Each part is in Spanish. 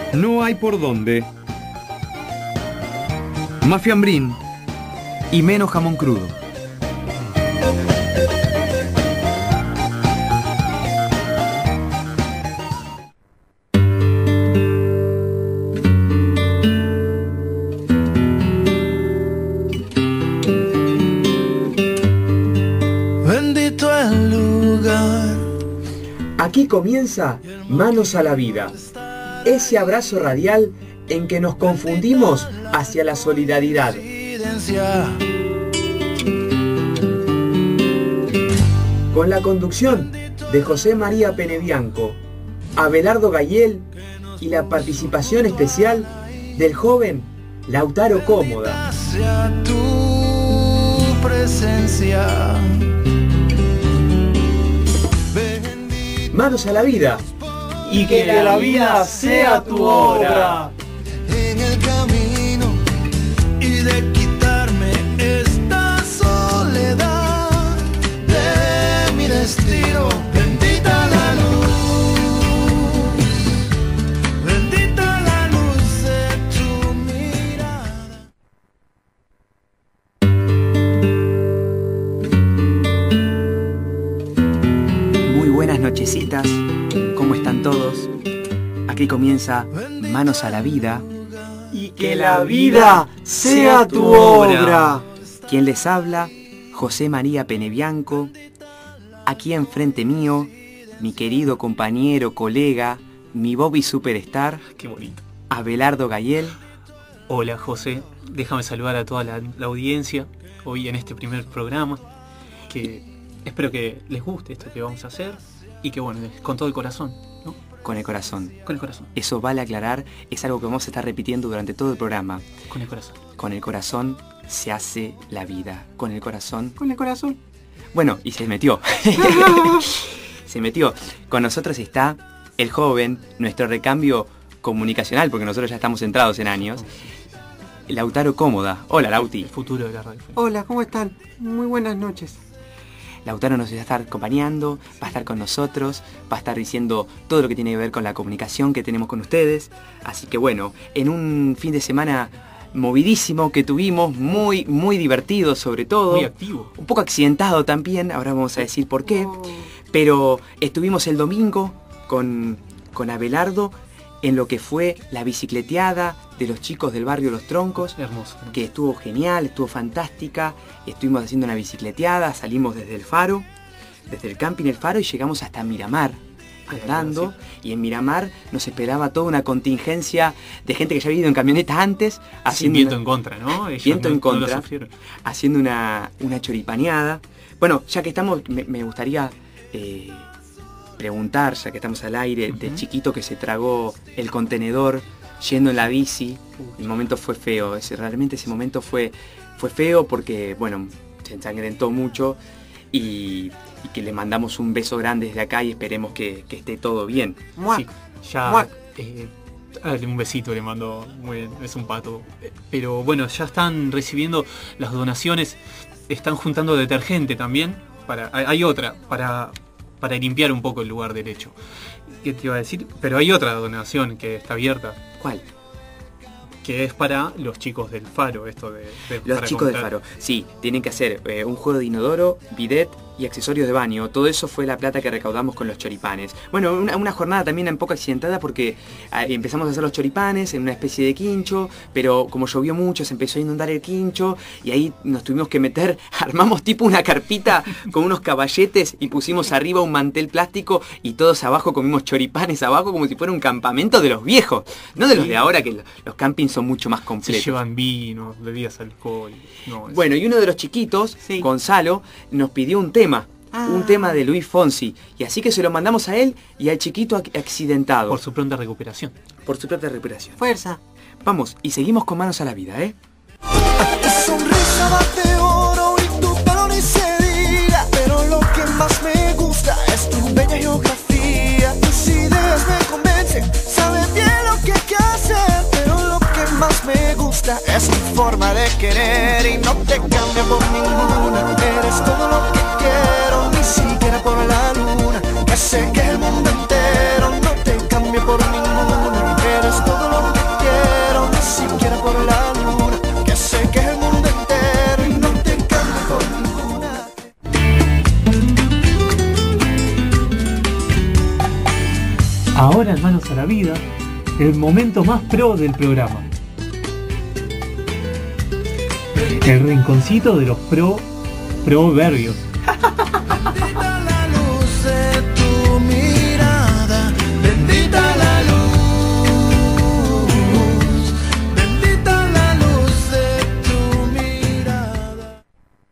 No hay por dónde. Más fiambrín y menos jamón crudo. Bendito el lugar. Aquí comienza Manos a la Vida, ese abrazo radial en que nos confundimos hacia la solidaridad. Con la conducción de José María Penebianco, Abelardo Gayel y la participación especial del joven Lautaro Cómoda. Hacia tu presencia. Manos a la Vida y que la vida sea tu obra. En el camino y de quitarme esta soledad de mi destino. Bendita la luz, bendita la luz de tu mirada. Muy buenas nochecitas, ¿cómo están todos? Aquí comienza Manos a la Vida Y que la vida sea tu obra. Quien les habla, José María Penebianco. Aquí enfrente mío, mi querido compañero, colega, mi Bobby Superstar, Qué bonito. Abelardo Gayel. Hola José, déjame saludar a toda la audiencia hoy en este primer programa, que espero que les guste esto que vamos a hacer y que bueno, con todo el corazón, ¿no? Con el corazón. Con el corazón. Eso vale aclarar, es algo que vamos a estar repitiendo durante todo el programa. Con el corazón. Con el corazón se hace la vida. Con el corazón. Con el corazón. Bueno, y se metió. Se metió. Con nosotros está el joven, nuestro recambio comunicacional, porque nosotros ya estamos centrados en años, Lautaro Cómoda. Hola, Lauti. El futuro de la radio. Hola, ¿cómo están? Muy buenas noches. Lautaro nos va a estar acompañando, va a estar con nosotros, va a estar diciendo todo lo que tiene que ver con la comunicación que tenemos con ustedes. Así que bueno, en un fin de semana movidísimo que tuvimos, muy divertido sobre todo. Muy activo. Un poco accidentado también, ahora vamos a decir por qué. Pero estuvimos el domingo con Abelardo en lo que fue la bicicleteada de los chicos del barrio Los Troncos. Hermoso. Que estuvo genial, estuvo fantástica. Estuvimos haciendo una bicicleteada, salimos desde el Faro, desde el camping El Faro y llegamos hasta Miramar, andando. Y en Miramar nos esperaba toda una contingencia de gente que ya había ido en camioneta antes. Sin viento en contra, ¿no? Ellos viento no, en contra, no lo sufrieron. haciendo una choripaneada. Bueno, ya que estamos, me gustaría preguntar, ya que estamos al aire, del chiquito que se tragó el contenedor yendo en la bici. El momento fue feo, realmente ese momento fue feo porque, bueno, se ensangrentó mucho y que le mandamos un beso grande desde acá y esperemos que esté todo bien. Sí, ya un besito le mando, muy bien, es un pato. Pero bueno, ya están recibiendo las donaciones, están juntando detergente también, hay otra, para limpiar un poco el lugar derecho. ¿Qué te iba a decir? Pero hay otra donación que está abierta. ¿Cuál? Que es para los chicos del Faro, esto de los chicos del Faro, sí, tienen que hacer un juego de inodoro, bidet y accesorios de baño. Todo eso fue la plata que recaudamos con los choripanes. Bueno, una jornada también un poco accidentada porque empezamos a hacer los choripanes en una especie de quincho, pero como llovió mucho se empezó a inundar el quincho y ahí nos tuvimos que meter, armamos tipo una carpita con unos caballetes y pusimos arriba un mantel plástico y todos abajo comimos choripanes abajo como si fuera un campamento de los viejos, no de los de ahora, que los campings son mucho más completos. Se llevan vino, bebidas alcohol. No, bueno, y uno de los chiquitos, sí, Gonzalo, nos pidió un tema de Luis Fonsi. Y así que se lo mandamos a él y al chiquito accidentado. Por su pronta recuperación. Por su pronta recuperación. Fuerza. Vamos, y seguimos con Manos a la Vida, ¿eh? Tu sonrisa bate oro y tu pelo ni se diga, pero lo que más me gusta es tu bella geografía. Tus ideas me convencen, sabes bien lo que hay que hacer, pero lo que más me gusta es tu forma de querer y no te cambia por ninguna. Eres todo lo que quiero, ni siquiera por la luna, que sé que el mundo entero no te cambia por ninguna. Eres todo Ahora en Manos a la Vida, el momento más pro del programa. El rinconcito de los proverbios. Bendita la luz de tu mirada, bendita la luz, bendita la luz de tu mirada.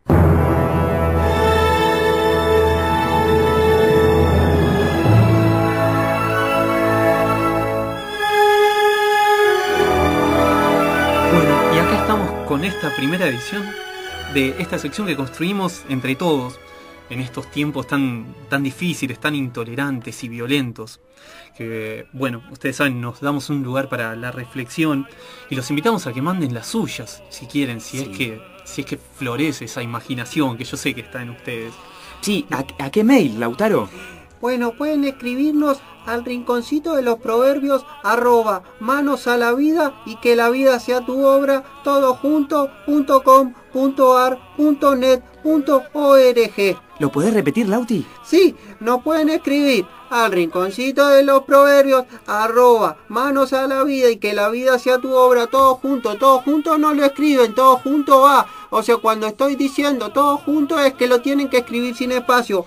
Bueno, y acá estamos con esta primera edición de esta sección que construimos entre todos en estos tiempos tan difíciles, tan intolerantes y violentos. Que, bueno, ustedes saben, nos damos un lugar para la reflexión y los invitamos a que manden las suyas, si quieren, si es que florece esa imaginación que yo sé que está en ustedes. Sí, ¿a qué mail, Lautaro? Bueno, pueden escribirnos al rinconcito de los proverbios @manos a la vida y que la vida sea tu obra, todo junto, .com.ar.net.org. ¿Lo podés repetir, Lauti? Sí, nos pueden escribir al rinconcito de los proverbios @manos a la vida y que la vida sea tu obra, todo junto no lo escriben, todo junto va. O sea, cuando estoy diciendo todo junto es que lo tienen que escribir sin espacio.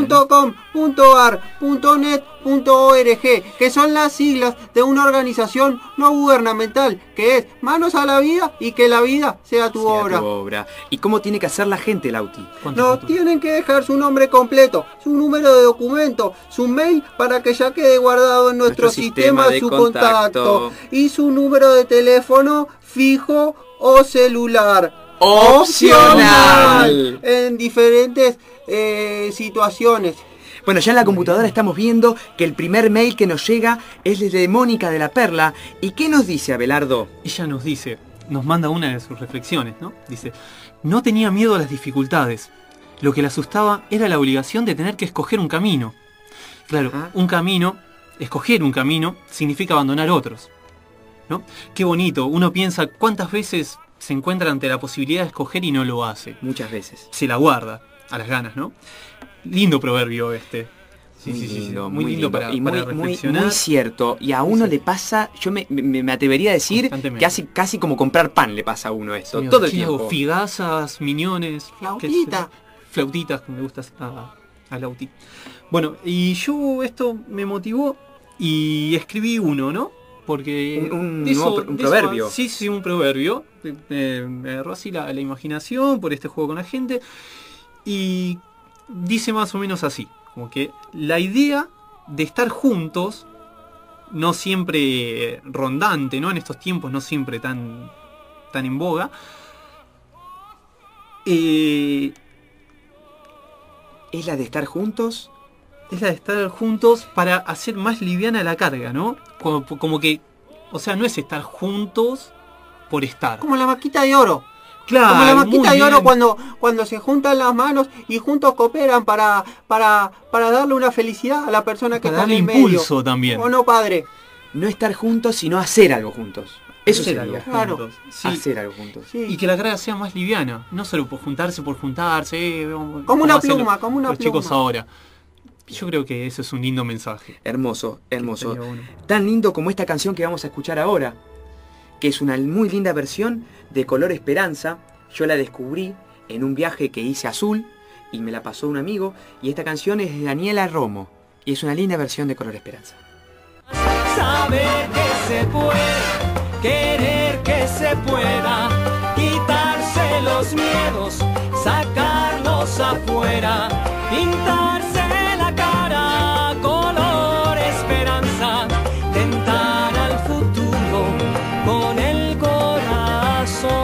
.com.ar.net.org, que son las siglas de una organización no gubernamental, que es Manos a la Vida y que la vida sea tu obra. ¿Y cómo tiene que hacer la gente, Lauti? No tienen que dejar su nombre completo, su número de documento, su mail para que ya quede guardado en nuestro sistema de su contacto y su número de teléfono fijo o celular. ¡Opcional! En diferentes situaciones. Bueno, ya en la computadora estamos viendo que el primer mail que nos llega es desde Mónica de la Perla. ¿Y qué nos dice, Abelardo? Ella nos manda una de sus reflexiones, ¿no? Dice, no tenía miedo a las dificultades. Lo que le asustaba era la obligación de tener que escoger un camino. Claro, escoger un camino significa abandonar otros, ¿no? Qué bonito, uno piensa cuántas veces se encuentra ante la posibilidad de escoger y no lo hace. Muchas veces. Se la guarda a las ganas, ¿no? Lindo proverbio este. Muy lindo para reflexionar. Muy cierto. Y a uno le pasa, yo me atrevería a decir, casi como comprar pan le pasa a uno esto. Sí, todo el tiempo. Figazas, miñones. Flautitas, como le gustas a Lauti. Bueno, y yo esto me motivó y escribí uno, ¿no? Porque un proverbio. Sí, un proverbio. Me agarró así la imaginación por este juego con la gente. Y dice más o menos así. Como que la idea de estar juntos, no siempre rondante, ¿no? En estos tiempos no siempre tan en boga. ¿Es la de estar juntos? Es la de estar juntos para hacer más liviana la carga, ¿no? Como que, o sea, no es estar juntos por estar. Como la vaquita de oro. Claro, como la vaquita de oro cuando se juntan las manos y juntos cooperan para darle una felicidad a la persona que está en el medio. Impulso también. ¿O no, padre? No estar juntos, sino hacer algo juntos. Eso hacer sería. algo juntos. Sí. Hacer algo juntos. Sí. Y que la carga sea más liviana. No solo por juntarse. Como una pluma, como una los pluma. chicos ahora. Yo creo que eso es un lindo mensaje. Hermoso. Bueno. Tan lindo como esta canción que vamos a escuchar ahora, que es una muy linda versión de Color Esperanza. Yo la descubrí en un viaje que hice a Azul y me la pasó un amigo. Y esta canción es de Daniela Romo y es una linda versión de Color Esperanza. Saber que se puede, querer que se pueda, quitarse los miedos, sacarlos afuera, pintarse la cara color esperanza, tentar al futuro con el corazón.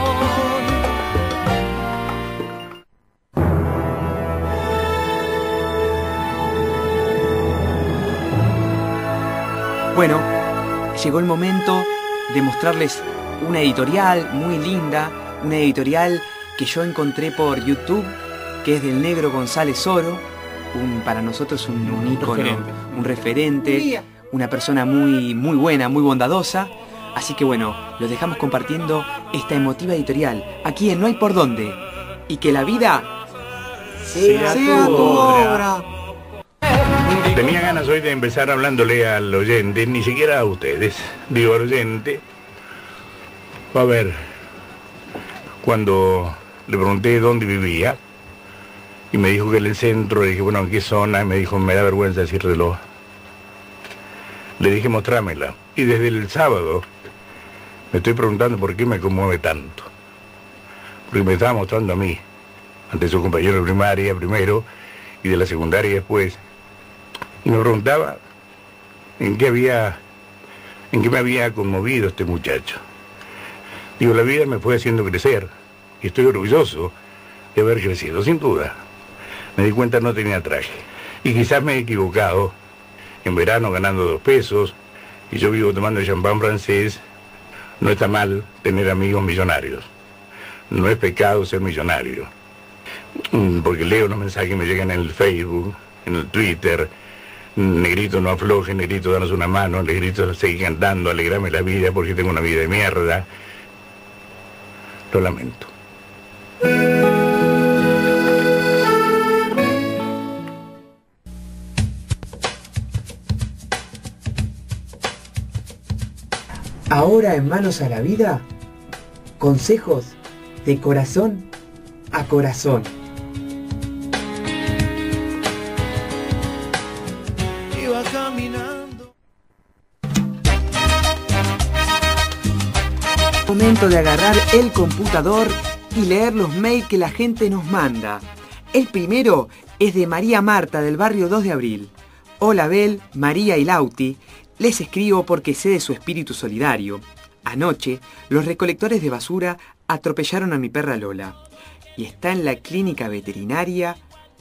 Bueno, llegó el momento de mostrarles una editorial muy linda, una editorial que yo encontré por YouTube, que es del negro González Oro, para nosotros un ícono, un referente, una persona muy buena, muy bondadosa. Así que bueno, los dejamos compartiendo esta emotiva editorial, aquí en No Hay Por Dónde, y que la vida sea tu obra. Tenía ganas hoy de empezar hablándole al oyente, ni siquiera a ustedes. Digo al oyente. A ver, cuando le pregunté dónde vivía, y me dijo que en el centro, le dije, bueno, ¿en qué zona? Y me dijo, me da vergüenza decírtelo. Le dije, mostrámela. Y desde el sábado me estoy preguntando por qué me conmueve tanto. Porque me estaba mostrando a mí, ante su compañero de primaria primero, y de la secundaria después. Y me preguntaba en qué me había conmovido este muchacho. Digo, la vida me fue haciendo crecer, y estoy orgulloso de haber crecido, sin duda. Me di cuenta no tenía traje. Y quizás me he equivocado, en verano ganando 2 pesos, y yo vivo tomando champán francés. No está mal tener amigos millonarios. No es pecado ser millonario. Porque leo los mensajes que me llegan en el Facebook, en el Twitter. Negrito, no afloje, negrito, danos una mano, negrito, seguí cantando, alegrame la vida porque tengo una vida de mierda. Lo lamento. Ahora en Manos a la Vida, consejos de corazón a corazón. Iba caminando. Momento de agarrar el computador y leer los mails que la gente nos manda. El primero es de María Marta del barrio 2 de Abril. Hola Bel, María y Lauti. Les escribo porque sé de su espíritu solidario. Anoche, los recolectores de basura atropellaron a mi perra Lola. Y está en la clínica veterinaria.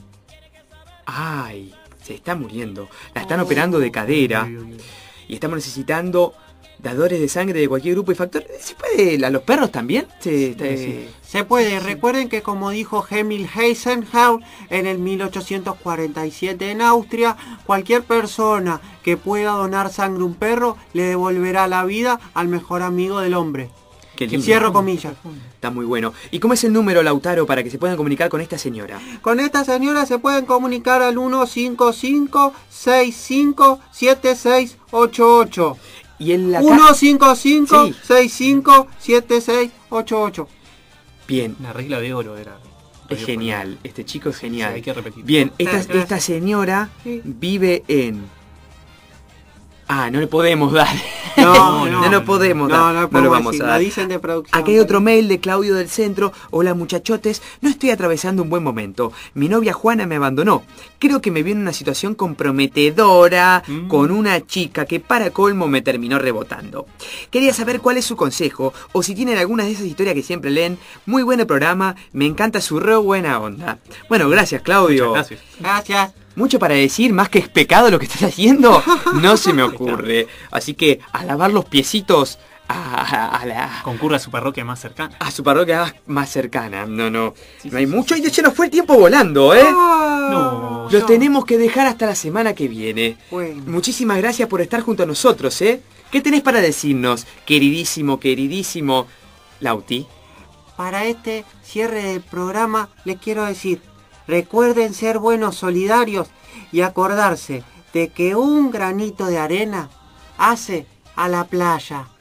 ¡Ay! Se está muriendo. La están operando de cadera. Y estamos necesitando dadores de sangre de cualquier grupo y factor. ¿Se puede? ¿A los perros también? Se puede. Recuerden que como dijo Emil Eisenhower en el 1847 en Austria, cualquier persona que pueda donar sangre a un perro le devolverá la vida al mejor amigo del hombre. Qué lindo. Cierro comillas. Está muy bueno. ¿Y cómo es el número, Lautaro, para que se puedan comunicar con esta señora? Con esta señora se pueden comunicar al 155-65-7688. Y en la 155-65-7688. Bien. La regla de oro era. Es genial. Este chico es genial. Sí, hay que repetir. Bien, esta señora vive en... Ah, no le podemos dar. No lo podemos dar. No lo vamos a dar. La dicen de producción. Acá hay otro mail de Claudio del Centro. Hola muchachotes, no estoy atravesando un buen momento. Mi novia Juana me abandonó. Creo que me vio en una situación comprometedora con una chica que para colmo me terminó rebotando. Quería saber cuál es su consejo o si tienen alguna de esas historias que siempre leen. Muy buen programa, me encanta su re buena onda. Bueno, gracias Claudio. Muchas gracias. Gracias. Mucho para decir, más que es pecado lo que estás haciendo, no se me ocurre. Así que a lavar los piecitos concurra a su parroquia más cercana. A su parroquia más cercana. No hay mucho y se nos fue el tiempo volando, ¿eh? No. Los tenemos que dejar hasta la semana que viene. Bueno. Muchísimas gracias por estar junto a nosotros, ¿eh? ¿Qué tenés para decirnos, queridísimo Lauti? Para este cierre del programa les quiero decir, recuerden ser buenos, solidarios y acordarse de que un granito de arena hace a la playa.